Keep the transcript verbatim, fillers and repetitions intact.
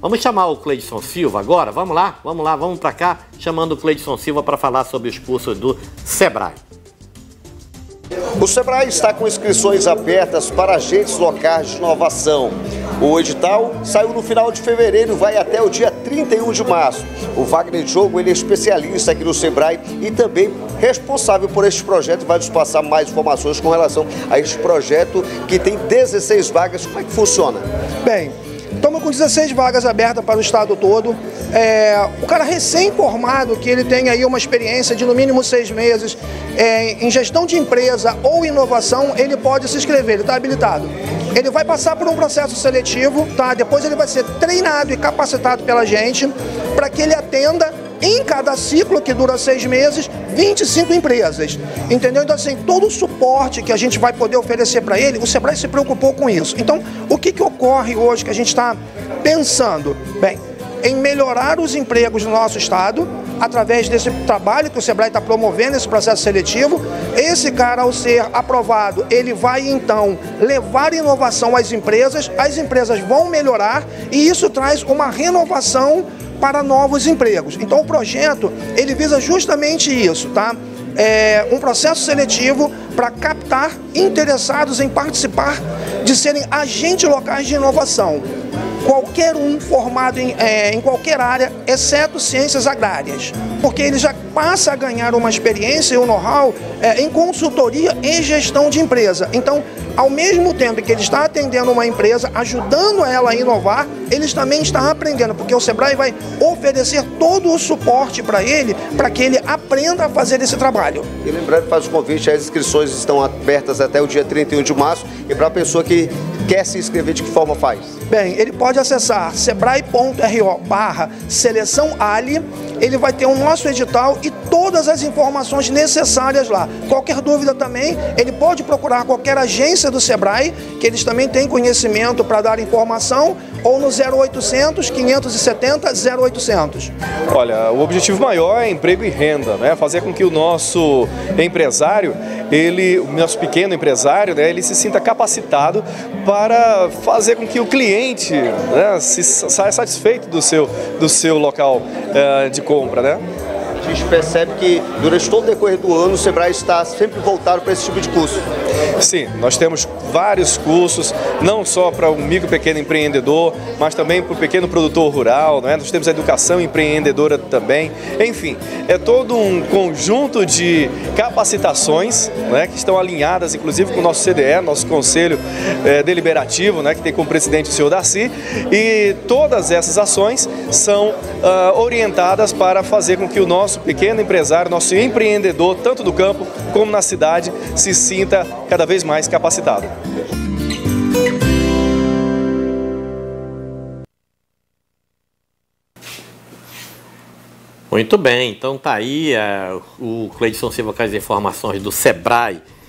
Vamos chamar o Cleidson Silva agora? Vamos lá, vamos lá, vamos para cá, chamando o Cleidson Silva para falar sobre os cursos do Sebrae. O Sebrae está com inscrições abertas para agentes locais de inovação. O edital saiu no final de fevereiro e vai até o dia trinta e um de março. O Wagner Diogo, ele é especialista aqui no Sebrae e também responsável por este projeto e vai nos passar mais informações com relação a este projeto que tem dezesseis vagas. Como é que funciona? Bem, estamos com dezesseis vagas abertas para o estado todo. É, o cara recém-formado, que ele tem aí uma experiência de no mínimo seis meses é, em gestão de empresa ou inovação, ele pode se inscrever, ele está habilitado. Ele vai passar por um processo seletivo, tá? Depois ele vai ser treinado e capacitado pela gente para que ele atenda em cada ciclo, que dura seis meses, vinte e cinco empresas, entendeu? Então, assim, todo o suporte que a gente vai poder oferecer para ele, o Sebrae se preocupou com isso. Então, o que que ocorre hoje que a gente está pensando? Bem, em melhorar os empregos no nosso estado, através desse trabalho que o Sebrae está promovendo, esse processo seletivo. Esse cara, ao ser aprovado, ele vai então levar inovação às empresas, as empresas vão melhorar e isso traz uma renovação para novos empregos. Então o projeto, ele visa justamente isso, tá? É um processo seletivo para captar interessados em participar de serem agentes locais de inovação. Qualquer um formado em, é, em qualquer área, exceto ciências agrárias, porque ele já passa a ganhar uma experiência e um know-how é, em consultoria e gestão de empresa. Então, ao mesmo tempo que ele está atendendo uma empresa, ajudando ela a inovar, eles também estão aprendendo, porque o Sebrae vai oferecer todo o suporte para ele, para que ele aprenda a fazer esse trabalho. E lembrando, faz o convite, as inscrições estão abertas até o dia trinta e um de março, e para a pessoa que quer se inscrever, de que forma faz? Bem, ele pode acessar sebrae ponto ro barra seleção ali, ele vai ter o nosso edital e todas as informações necessárias lá. Qualquer dúvida também, ele pode procurar qualquer agência do Sebrae, que eles também têm conhecimento para dar informação, ou no zero oitocentos, quinhentos e setenta, zero oitocentos. Olha, o objetivo maior é emprego e renda, né? Fazer com que o nosso empresário, ele, o nosso pequeno empresário, né, ele se sinta capacitado para fazer com que o cliente, né, se saia satisfeito do seu, do seu local uh, de compra, né? A gente percebe que durante todo o decorrer do ano o Sebrae está sempre voltado para esse tipo de curso. Sim, nós temos vários cursos, não só para o micro e pequeno empreendedor, mas também para o pequeno produtor rural, né? Nós temos a educação empreendedora também. Enfim, é todo um conjunto de capacitações, né, que estão alinhadas, inclusive, com o nosso C D E, nosso Conselho é, Deliberativo, né, que tem como presidente o senhor Darcy, e todas essas ações são uh, orientadas para fazer com que o nosso pequeno empresário, nosso empreendedor, tanto no campo como na cidade, se sinta cada vez mais capacitado. Muito bem, então tá aí é, o Cleidson Silva com as informações do Sebrae